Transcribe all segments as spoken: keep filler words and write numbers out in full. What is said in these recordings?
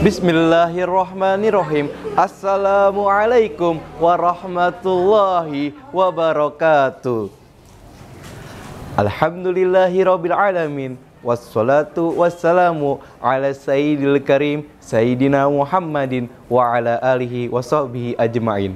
Bismillahirrahmanirrahim. Assalamualaikum warahmatullahi wabarakatuh. Alhamdulillahirabbil alamin. Wassalatu wassalamu ala sayyidil karim Sayyidina Muhammadin wa ala alihi wa sahbihi ajma'in.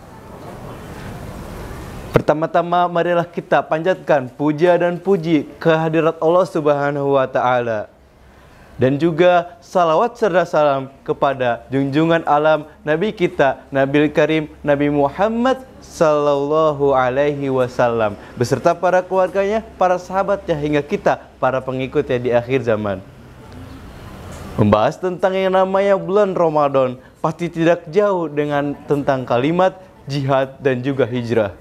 Pertama-tama marilah kita panjatkan puja dan puji kehadirat Allah Subhanahu wa Ta'ala, dan juga salawat serta salam kepada junjungan alam Nabi kita, Nabil Karim, Nabi Muhammad Sallallahu Alaihi Wasallam, beserta para keluarganya, para sahabatnya, hingga kita, para pengikutnya di akhir zaman. Membahas tentang yang namanya bulan Ramadan, pasti tidak jauh dengan tentang kalimat jihad dan juga hijrah.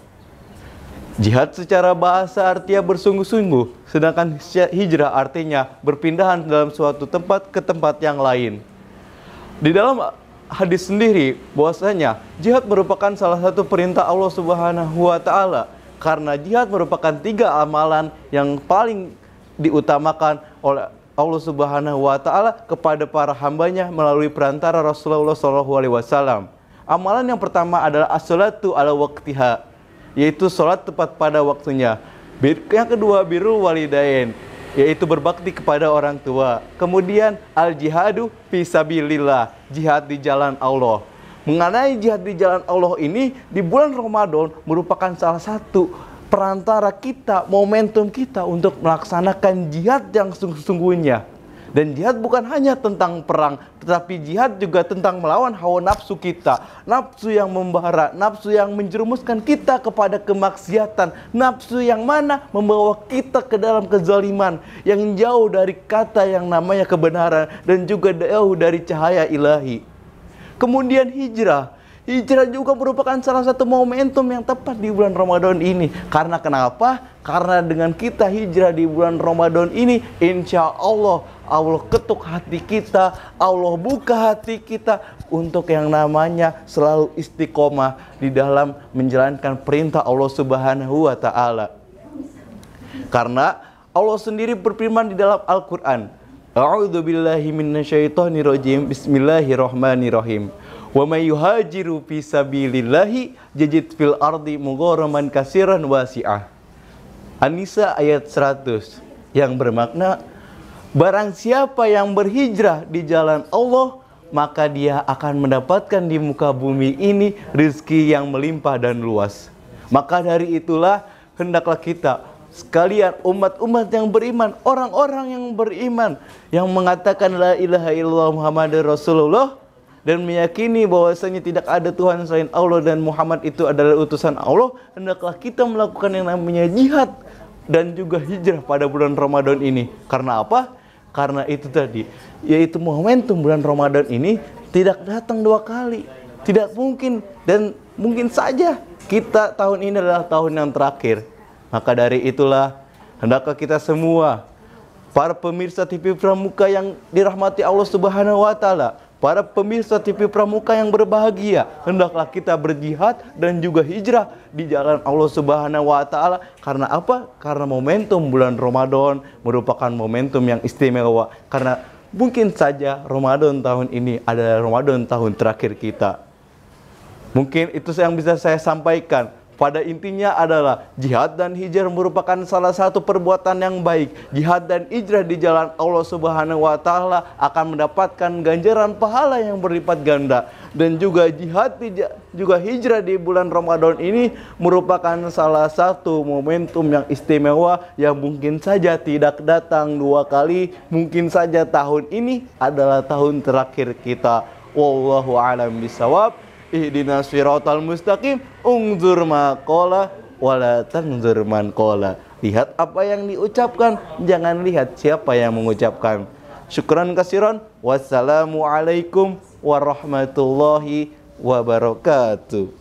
Jihad secara bahasa artinya bersungguh-sungguh, sedangkan hijrah artinya berpindahan dalam suatu tempat ke tempat yang lain. Di dalam hadis sendiri bahwasanya jihad merupakan salah satu perintah Allah Subhanahu wa Ta'ala, karena jihad merupakan tiga amalan yang paling diutamakan oleh Allah Subhanahu wa Ta'ala kepada para hambanya melalui perantara Rasulullah shallallahu alaihi wasallam. Amalan yang pertama adalah as-salatu ala waqtiha, yaitu sholat tepat pada waktunya. Yang kedua, birrul walidain, yaitu berbakti kepada orang tua. Kemudian al-jihadu fisabilillah, jihad di jalan Allah. Mengenai jihad di jalan Allah ini di bulan Ramadan merupakan salah satu perantara kita, momentum kita untuk melaksanakan jihad yang sungguh-sungguhnya. Dan jihad bukan hanya tentang perang, tetapi jihad juga tentang melawan hawa nafsu kita. Nafsu yang membara, nafsu yang menjerumuskan kita kepada kemaksiatan. Nafsu yang mana membawa kita ke dalam kezaliman, yang jauh dari kata yang namanya kebenaran, dan juga jauh dari cahaya ilahi. Kemudian hijrah. Hijrah juga merupakan salah satu momentum yang tepat di bulan Ramadan ini. Karena kenapa? Karena dengan kita hijrah di bulan Ramadan ini, insya Allah Allah ketuk hati kita, Allah buka hati kita untuk yang namanya selalu istiqomah di dalam menjalankan perintah Allah Subhanahu wa Ta'ala. Karena Allah sendiri berfirman di dalam Al-Quran, A'udzubillahi minasyaitonirrajim, Bismillahirrahmanirrahim. Wa may yuhajiru fi sabilillahi yajid fil ardi mugharaman katsiran wasi'ah. An-Nisa ayat seratus, yang bermakna, barang siapa yang berhijrah di jalan Allah, maka dia akan mendapatkan di muka bumi ini rezeki yang melimpah dan luas. Maka dari itulah hendaklah kita sekalian umat-umat yang beriman, orang-orang yang beriman, yang mengatakan la ilaha illallah Muhammadur Rasulullah, dan meyakini bahwasanya tidak ada Tuhan selain Allah dan Muhammad itu adalah utusan Allah, hendaklah kita melakukan yang namanya jihad dan juga hijrah pada bulan Ramadan ini. Karena apa? Karena itu tadi, yaitu momentum bulan Ramadan ini tidak datang dua kali. Tidak mungkin, dan mungkin saja kita tahun ini adalah tahun yang terakhir. Maka dari itulah hendaklah kita semua, para pemirsa T V Pramuka yang dirahmati Allah Subhanahu wa Ta'ala, para pemirsa T V Pramuka yang berbahagia, hendaklah kita berjihad dan juga hijrah di jalan Allah Subhanahu wa Ta'ala. Karena apa? Karena momentum bulan Ramadan merupakan momentum yang istimewa. Karena mungkin saja Ramadan tahun ini adalah Ramadan tahun terakhir kita. Mungkin itu yang bisa saya sampaikan. Pada intinya adalah jihad dan hijrah merupakan salah satu perbuatan yang baik. Jihad dan hijrah di jalan Allah Subhanahu wa Ta'ala akan mendapatkan ganjaran pahala yang berlipat ganda. Dan juga jihad juga hijrah di bulan Ramadan ini merupakan salah satu momentum yang istimewa yang mungkin saja tidak datang dua kali. Mungkin saja tahun ini adalah tahun terakhir kita. Wallahu a'lam bishawab. Ihdinas siratal mustaqim, unzur ma qala wala tanzur man qala. Lihat apa yang diucapkan, jangan lihat siapa yang mengucapkan. Syukran kasiran. Wassalamualaikum warahmatullahi wabarakatuh.